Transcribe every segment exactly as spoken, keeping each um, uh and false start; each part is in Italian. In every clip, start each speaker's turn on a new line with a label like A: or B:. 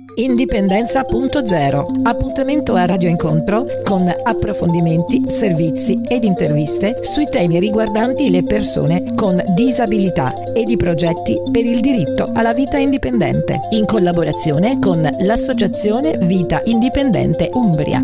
A: Indipendenza punto zero. Appuntamento a Radio Incontro con approfondimenti, servizi ed interviste sui temi riguardanti le persone con disabilità ed i progetti per il diritto alla vita indipendente, in collaborazione con l'Associazione Vita Indipendente Umbria.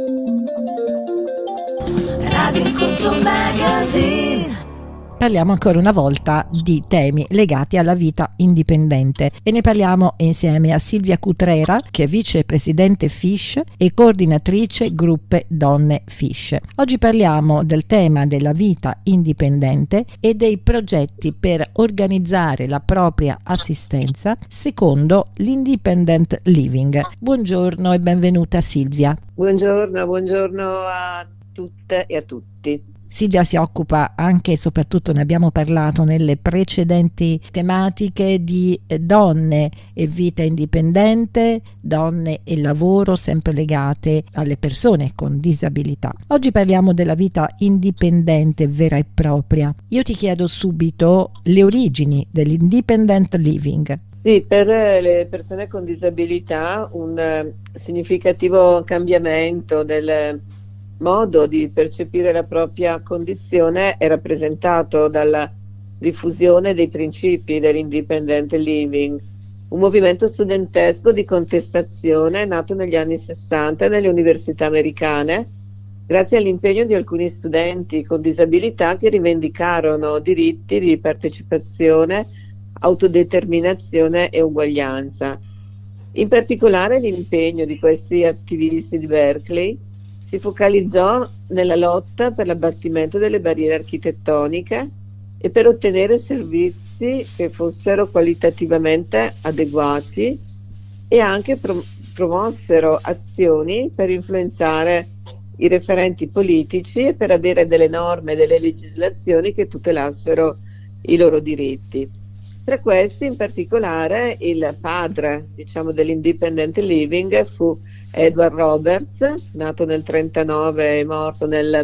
A: Radio Incontro Magazine. Parliamo ancora una volta di temi legati alla vita indipendente e ne parliamo insieme a Silvia Cutrera, che è vicepresidente F I S C e coordinatrice Gruppe Donne F I S C. Oggi parliamo del tema della vita indipendente e dei progetti per organizzare la propria assistenza secondo l'Independent Living. Buongiorno e benvenuta Silvia.
B: Buongiorno, buongiorno a tutte e a tutti.
A: Silvia si occupa anche e soprattutto, ne abbiamo parlato nelle precedenti tematiche, di donne e vita indipendente, donne e lavoro, sempre legate alle persone con disabilità. Oggi parliamo della vita indipendente vera e propria. Io ti chiedo subito le origini dell'Independent Living.
B: Sì, per le persone con disabilità un eh, significativo cambiamento del modo di percepire la propria condizione è rappresentato dalla diffusione dei principi dell'Independent Living, un movimento studentesco di contestazione nato negli anni sessanta nelle università americane, grazie all'impegno di alcuni studenti con disabilità che rivendicarono diritti di partecipazione, autodeterminazione e uguaglianza. In particolare l'impegno di questi attivisti di Berkeley si focalizzò nella lotta per l'abbattimento delle barriere architettoniche e per ottenere servizi che fossero qualitativamente adeguati e anche pro- promossero azioni per influenzare i referenti politici e per avere delle norme e delle legislazioni che tutelassero i loro diritti. Tra questi, in particolare, il padre, diciamo, dell'Independent Living fu Edward Roberts, nato nel trentanove e morto nel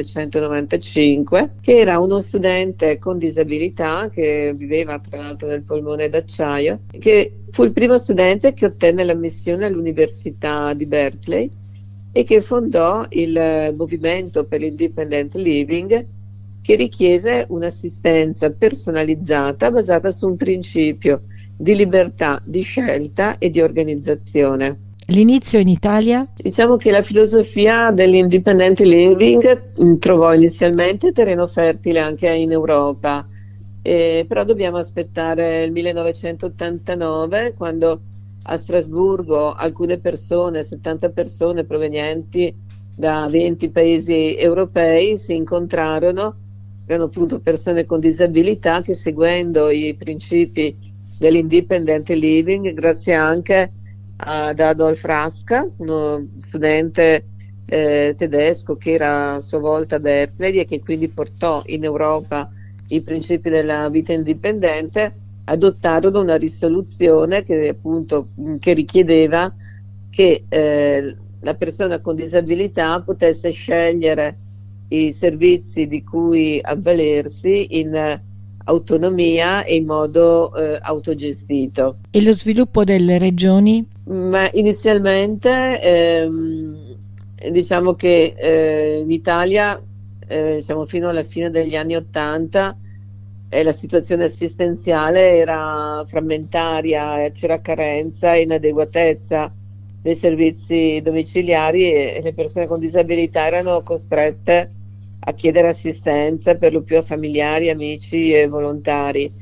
B: millenovecentonovantacinque, che era uno studente con disabilità che viveva tra l'altro nel polmone d'acciaio, che fu il primo studente che ottenne l'ammissione all'Università di Berkeley e che fondò il movimento per l'Independent Living, che richiese un'assistenza personalizzata basata su un principio di libertà, di scelta e di organizzazione.
A: L'inizio in Italia?
B: Diciamo che la filosofia dell'Independent Living trovò inizialmente terreno fertile anche in Europa, eh, però dobbiamo aspettare il millenovecentottantanove, quando a Strasburgo alcune persone, settanta persone provenienti da venti paesi europei, si incontrarono. Erano appunto persone con disabilità che, seguendo i principi dell'Independent Living, grazie anche ad Adolf Raska, uno studente eh, tedesco che era a sua volta a Berkeley e che quindi portò in Europa i principi della vita indipendente, adottarono una risoluzione che appunto che richiedeva che eh, la persona con disabilità potesse scegliere i servizi di cui avvalersi in eh, autonomia e in modo eh, autogestito.
A: E lo sviluppo delle regioni?
B: Ma inizialmente ehm, diciamo che eh, in Italia eh, diciamo fino alla fine degli anni Ottanta eh, la situazione assistenziale era frammentaria, c'era carenza e inadeguatezza dei servizi domiciliari e le persone con disabilità erano costrette a chiedere assistenza per lo più a familiari, amici e volontari,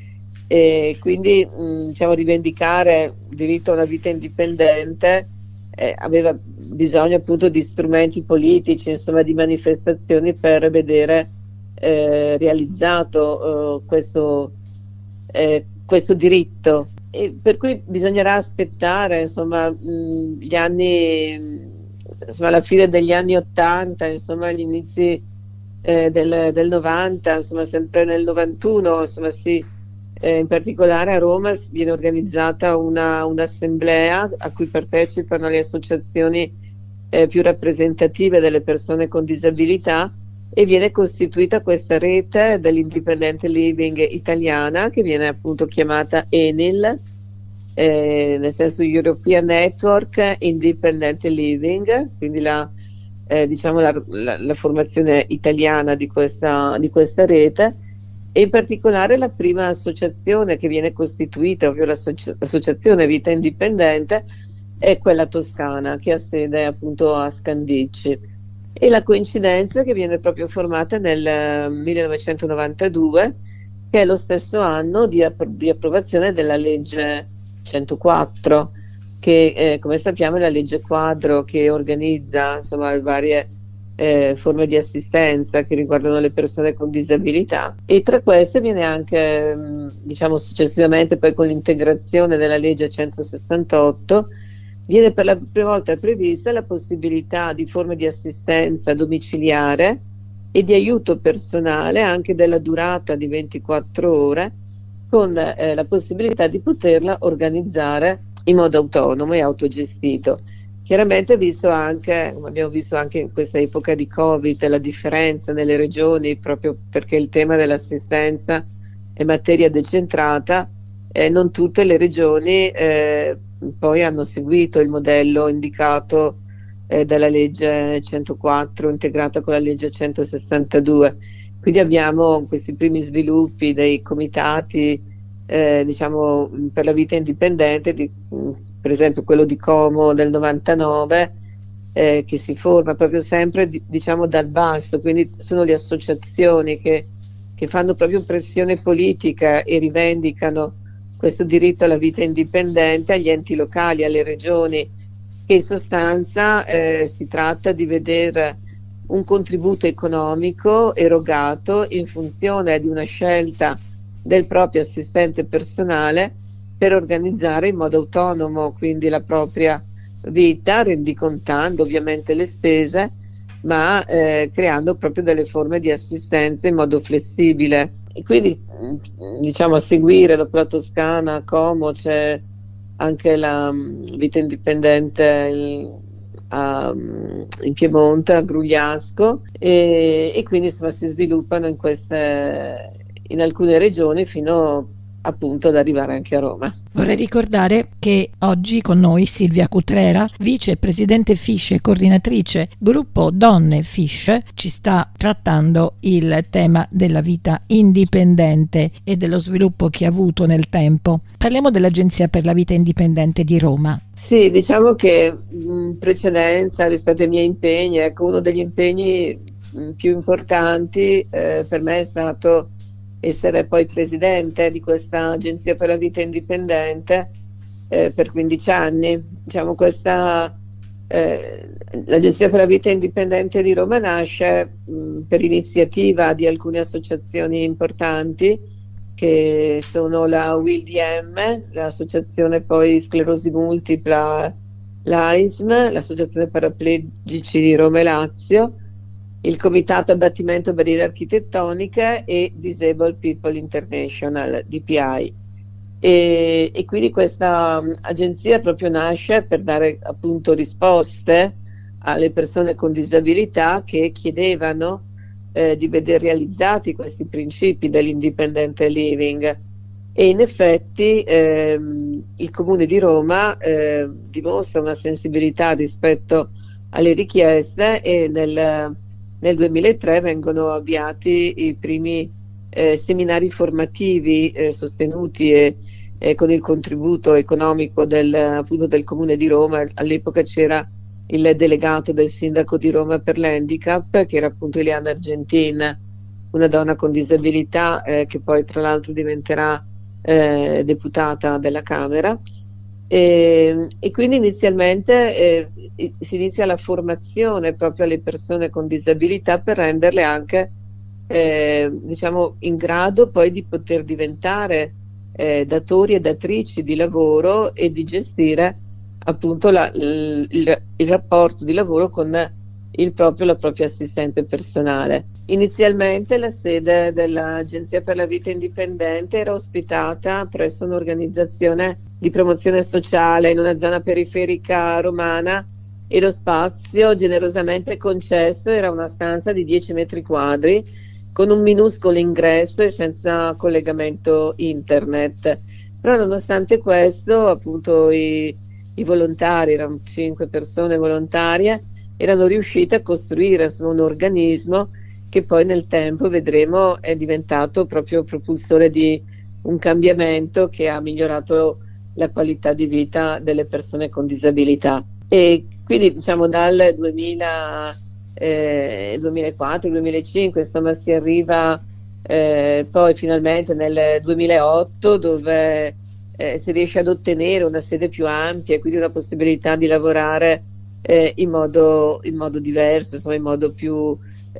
B: e quindi mh, diciamo rivendicare il diritto a una vita indipendente eh, aveva bisogno appunto di strumenti politici, insomma di manifestazioni per vedere eh, realizzato eh, questo, eh, questo diritto, e per cui bisognerà aspettare insomma mh, gli anni, insomma la fine degli anni ottanta, insomma gli inizi Eh, del, del novanta, insomma sempre nel novantuno, insomma sì, eh, in particolare a Roma viene organizzata una, un'assemblea a cui partecipano le associazioni eh, più rappresentative delle persone con disabilità e viene costituita questa rete dell'Independent Living italiana che viene appunto chiamata ENIL, eh, nel senso European Network Independent Living, quindi la, eh, diciamo la, la, la formazione italiana di questa, di questa rete, e in particolare la prima associazione che viene costituita, ovvero l'associ- l'associazione Vita Indipendente, è quella toscana, che ha sede appunto a Scandicci. E la coincidenza è che viene proprio formata nel millenovecentonovantadue, che è lo stesso anno di, app- di approvazione della legge centoquattro, che eh, come sappiamo è la legge quadro che organizza insomma varie eh, forme di assistenza che riguardano le persone con disabilità, e tra queste viene anche mh, diciamo successivamente, poi con l'integrazione della legge centosessantotto, viene per la prima volta prevista la possibilità di forme di assistenza domiciliare e di aiuto personale anche della durata di ventiquattro ore, con eh, la possibilità di poterla organizzare in modo autonomo e autogestito. Chiaramente, visto anche, come abbiamo visto anche in questa epoca di Covid, la differenza nelle regioni, proprio perché il tema dell'assistenza è materia decentrata, eh, non tutte le regioni eh, poi hanno seguito il modello indicato eh, dalla legge centoquattro integrata con la legge centosessantadue. Quindi abbiamo questi primi sviluppi dei comitati eh, diciamo per la vita indipendente, di, per esempio quello di Como del novantanove, eh, che si forma proprio sempre di, diciamo dal basso, quindi sono le associazioni che, che fanno proprio pressione politica e rivendicano questo diritto alla vita indipendente agli enti locali, alle regioni, che in sostanza eh, si tratta di vedere un contributo economico erogato in funzione di una scelta del proprio assistente personale per organizzare in modo autonomo quindi la propria vita, rendicontando ovviamente le spese, ma eh, creando proprio delle forme di assistenza in modo flessibile. E quindi diciamo a seguire, dopo la Toscana, Como, c'è anche la um, vita indipendente il, a, um, in Piemonte, a Grugliasco, e, e quindi insomma si sviluppano in queste in alcune regioni fino appunto ad arrivare anche a Roma.
A: Vorrei ricordare che oggi con noi Silvia Cutrera, vicepresidente Fisce e coordinatrice gruppo Donne Fisce, ci sta trattando il tema della vita indipendente e dello sviluppo che ha avuto nel tempo. Parliamo dell'Agenzia per la Vita Indipendente di Roma.
B: Sì, diciamo che in precedenza rispetto ai miei impegni, ecco, uno degli impegni mh, più importanti eh, per me è stato essere poi presidente di questa Agenzia per la Vita Indipendente eh, per quindici anni. Diciamo questa, eh, l'Agenzia per la Vita Indipendente di Roma nasce mh, per iniziativa di alcune associazioni importanti, che sono la U I L D M, l'associazione poi Sclerosi Multipla, l'A I S M, l'Associazione Paraplegici di Roma e Lazio, il Comitato Abbattimento Barriere Architettoniche e Disabled People International, D P I. E, e quindi questa um, agenzia proprio nasce per dare appunto risposte alle persone con disabilità che chiedevano eh, di vedere realizzati questi principi dell'independent living. E in effetti ehm, il Comune di Roma eh, dimostra una sensibilità rispetto alle richieste, e nel Nel duemilatré vengono avviati i primi eh, seminari formativi eh, sostenuti e, e con il contributo economico del, appunto, del Comune di Roma. All'epoca c'era il delegato del sindaco di Roma per l'handicap, che era appunto Eliana Argentin, una donna con disabilità eh, che poi tra l'altro diventerà eh, deputata della Camera. E, e quindi inizialmente eh, si inizia la formazione proprio alle persone con disabilità per renderle anche eh, diciamo in grado poi di poter diventare eh, datori e datrici di lavoro e di gestire appunto la, il, il, il rapporto di lavoro con il proprio, la propria assistente personale. Inizialmente la sede dell'Agenzia per la Vita Indipendente era ospitata presso un'organizzazione di promozione sociale in una zona periferica romana, e lo spazio generosamente concesso era una stanza di dieci metri quadri con un minuscolo ingresso e senza collegamento internet. Però nonostante questo, appunto, i, i volontari, erano cinque persone volontarie, erano riuscite a costruire insomma, un organismo che poi nel tempo vedremo è diventato proprio propulsore di un cambiamento che ha migliorato la qualità di vita delle persone con disabilità. E quindi diciamo dal duemila, eh, duemilaquattro duemilacinque insomma si arriva eh, poi finalmente nel duemilaotto, dove eh, si riesce ad ottenere una sede più ampia e quindi una possibilità di lavorare eh, in modo, in modo diverso, insomma in modo più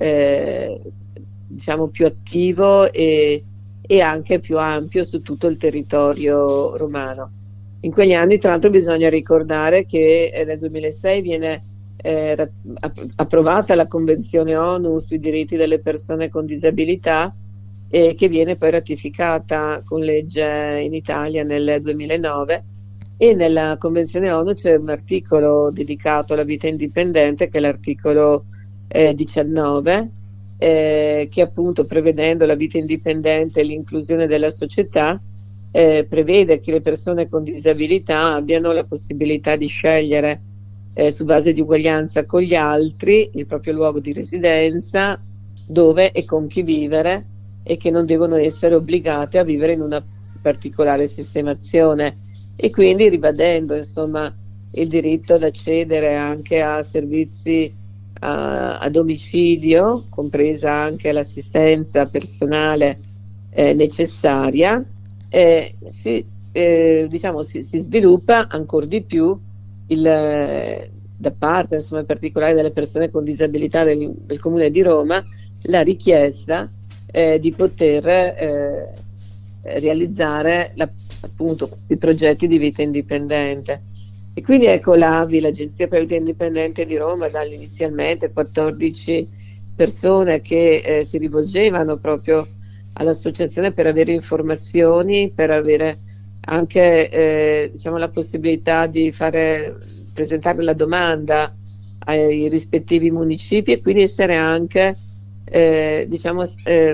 B: eh, diciamo più attivo e, e anche più ampio su tutto il territorio romano. In quegli anni, tra l'altro, bisogna ricordare che eh, nel duemilasei viene eh, approvata la Convenzione ONU sui diritti delle persone con disabilità, e che viene poi ratificata con legge in Italia nel duemilanove, e nella Convenzione ONU c'è un articolo dedicato alla vita indipendente, che è l'articolo eh, diciannove, eh, che appunto, prevedendo la vita indipendente e l'inclusione della società, Eh, prevede che le persone con disabilità abbiano la possibilità di scegliere eh, su base di uguaglianza con gli altri il proprio luogo di residenza, dove e con chi vivere, e che non devono essere obbligate a vivere in una particolare sistemazione, e quindi ribadendo insomma il diritto ad accedere anche a servizi a, a domicilio, compresa anche l'assistenza personale eh, necessaria. Eh, si, eh, diciamo, si, si sviluppa ancora di più il, eh, da parte insomma, in particolare delle persone con disabilità del, del Comune di Roma, la richiesta eh, di poter eh, realizzare la, appunto i progetti di vita indipendente. E quindi ecco l'A V I, l'Agenzia per la Vita Indipendente di Roma, dall'inizialmente quattordici persone che eh, si rivolgevano proprio all'associazione per avere informazioni, per avere anche eh, diciamo, la possibilità di fare, presentare la domanda ai rispettivi municipi, e quindi essere anche eh, diciamo, eh,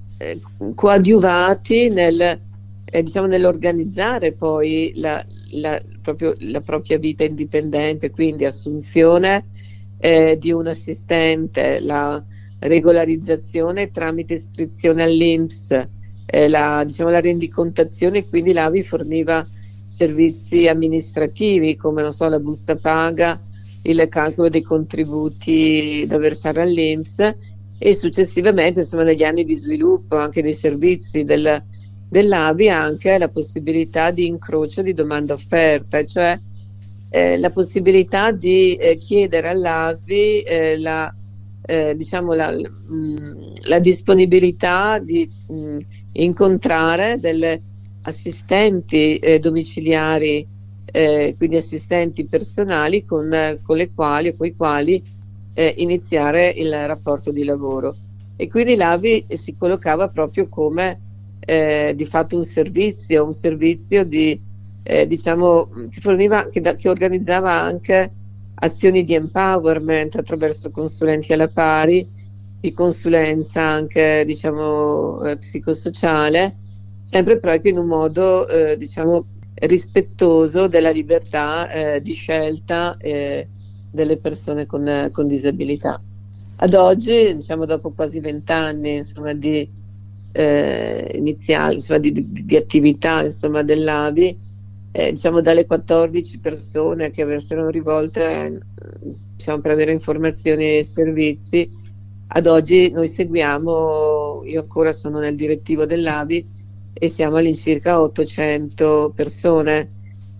B: coadiuvati nel, eh, diciamo, nell'organizzare poi la, la, proprio, la propria vita indipendente, quindi assunzione eh, di un assistente, la regolarizzazione tramite iscrizione all'I N P S, eh, la, diciamo, la rendicontazione. Quindi l'A V I forniva servizi amministrativi come non so, la busta paga, il calcolo dei contributi da versare all'I N P S, e successivamente insomma negli anni di sviluppo anche dei servizi del, dell'A V I anche la possibilità di incrocio di domanda offerta, cioè eh, la possibilità di eh, chiedere all'A V I eh, la Eh, diciamo la, mh, la disponibilità di mh, incontrare delle assistenti eh, domiciliari, eh, quindi assistenti personali con, eh, con le quali o con i quali eh, iniziare il rapporto di lavoro. E quindi l'A V I si collocava proprio come eh, di fatto un servizio, un servizio di, eh, diciamo, che forniva, che, da, che organizzava anche azioni di empowerment attraverso consulenti alla pari, di consulenza anche diciamo eh, psicosociale, sempre però in un modo eh, diciamo rispettoso della libertà eh, di scelta eh, delle persone con, con disabilità. Ad oggi, diciamo dopo quasi vent'anni insomma di eh, iniziali, insomma di, di, di attività insomma dell'A V I, Eh, diciamo dalle quattordici persone che avessero rivolte diciamo, per avere informazioni e servizi, ad oggi noi seguiamo, io ancora sono nel direttivo dell'A V I, e siamo all'incirca ottocento persone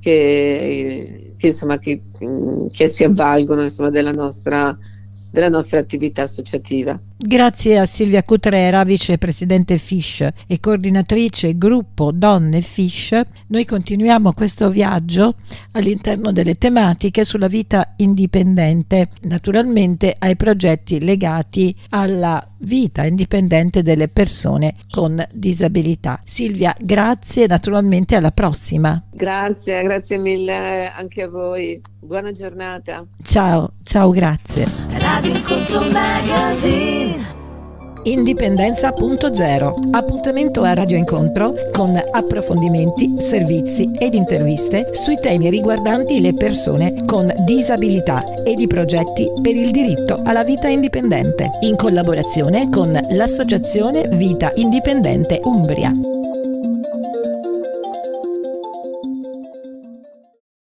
B: che, che, insomma, che, che si avvalgono insomma, della nostra della nostra attività associativa.
A: Grazie a Silvia Cutrera, vicepresidente F I S C e coordinatrice gruppo Donne F I S C, noi continuiamo questo viaggio all'interno delle tematiche sulla vita indipendente, naturalmente ai progetti legati alla vita indipendente delle persone con disabilità. Silvia, grazie e naturalmente alla prossima.
B: Grazie, grazie mille anche a voi. Buona giornata.
A: Ciao, ciao, grazie.
C: Radio Incontro Magazine.
A: Indipendenza punto zero. Appuntamento a Radio Incontro con approfondimenti, servizi ed interviste sui temi riguardanti le persone con disabilità ed i progetti per il diritto alla vita indipendente, in collaborazione con l'Associazione Vita Indipendente Umbria.